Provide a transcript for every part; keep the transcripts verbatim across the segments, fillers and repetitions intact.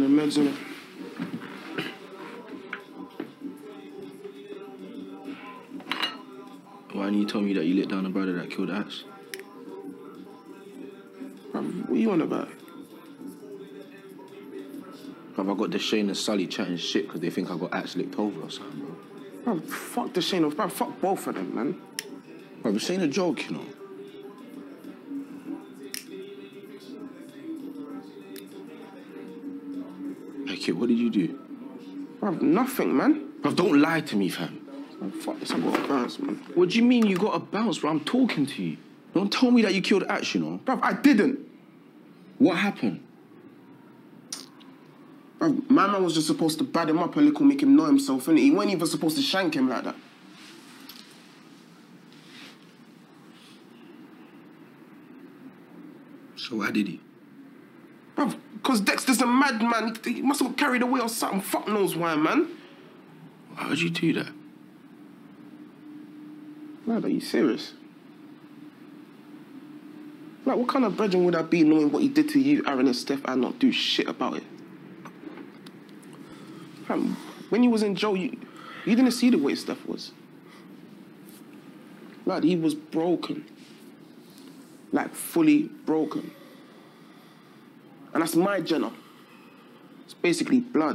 meds, innit? Why didn't you tell me that you lit down a brother that killed Ash? Bruv, what are you on about? Bruv, I got Deshane and Sully chatting shit because they think I got Ash licked over or something, bro. Bruv, fuck the Shane, bruv, fuck both of them, man. Bruv, this ain't a joke, you know. Hey, kid, what did you do? Bruv, nothing, man. Bruv, don't lie to me, fam. Bruv, fuck this, I got a bounce, man. What do you mean you got a bounce, bro? I'm talking to you. Don't tell me that you killed Ash, you know. Bruv, I didn't. What happened? Bruv, my man was just supposed to bad him up a little, make him know himself, innit? He weren't even supposed to shank him like that. So why did he? Bruv, because Dexter's a madman. He, he must have got carried away or something. Fuck knows why, man. Why would you do that? Lad, are you serious? Like, what kind of brethren would I be knowing what he did to you, Aaron and Steph, and not do shit about it? Fam, when you was in jail, you, you didn't see the way Steph was. Lad, he was broken. Like, fully broken. And that's my Jenna. It's basically blood.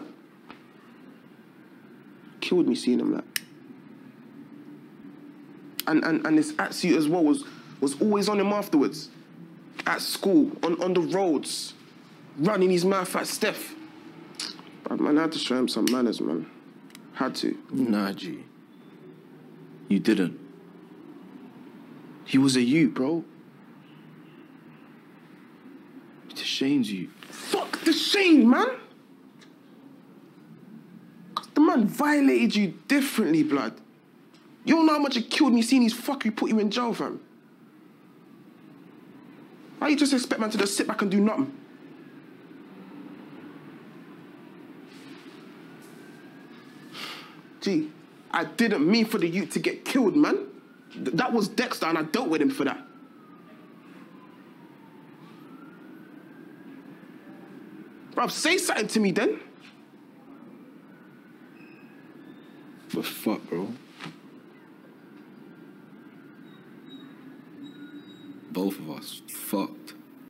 Killed me seeing him like. And and and this attitude as well was was always on him afterwards. At school, on, on the roads, running his mouth at Steph. But man, I had to show him some manners, man. Had to. Nah, G. You didn't. He was a youth, bro. It shames you. Fuck the shame, man. Cause the man violated you differently, blood. You don't know how much it killed me seeing his fuckery put you in jail, fam. Why you just expect man to just sit back and do nothing? Gee, I didn't mean for the youth to get killed, man. Th that was Dexter and I dealt with him for that. Bruv, say something to me then. But fuck, bro. Both of us. Fuck.